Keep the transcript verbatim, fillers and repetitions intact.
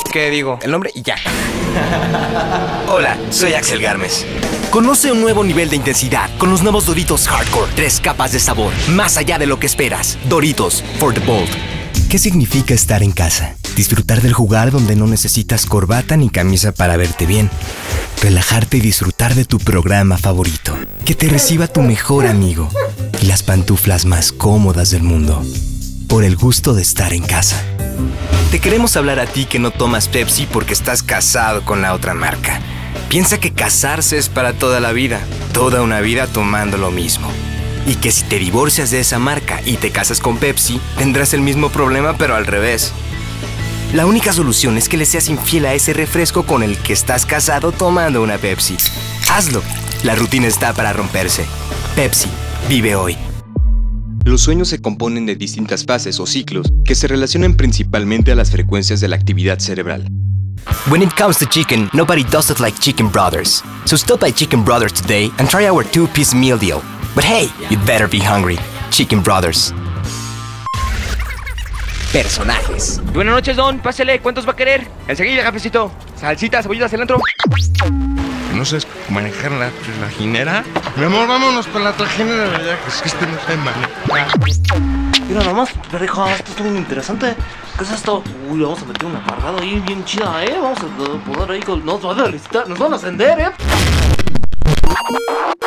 ¿Qué digo? El nombre y ya. Hola, soy Axel Garmes. Conoce un nuevo nivel de intensidad con los nuevos Doritos Hardcore. Tres capas de sabor, más allá de lo que esperas. Doritos, for the bold. ¿Qué significa estar en casa? Disfrutar del jugar donde no necesitas corbata ni camisa para verte bien. Relajarte y disfrutar de tu programa favorito. Que te reciba tu mejor amigo. Y las pantuflas más cómodas del mundo. Por el gusto de estar en casa. Te queremos hablar a ti que no tomas Pepsi porque estás casado con la otra marca. Piensa que casarse es para toda la vida. Toda una vida tomando lo mismo. Y que si te divorcias de esa marca y te casas con Pepsi, tendrás el mismo problema pero al revés. La única solución es que le seas infiel a ese refresco con el que estás casado tomando una Pepsi. Hazlo. La rutina está para romperse. Pepsi, vive hoy. Los sueños se componen de distintas fases o ciclos que se relacionan principalmente a las frecuencias de la actividad cerebral. When it comes to chicken, nobody does it like Chicken Brothers. So stop by Chicken Brothers today and try our two-piece meal deal. But hey, you'd better be hungry. Chicken Brothers. Personajes. Buenas noches, don. Pásele. ¿Cuántos va a querer? Enseguida, cafecito. Salsita, cebollita, cilantro. ¿No sabes manejar la trajinera? Mi amor, vámonos con la trajinera, ya que es que este no se maneja. Mira nomás, pero hija, esto está muy interesante. ¿Qué es esto? Uy, vamos a meter una cargada ahí bien chida, ¿eh? Vamos a poder ahí con... Nos van a licitar, nos van a ascender, ¿eh?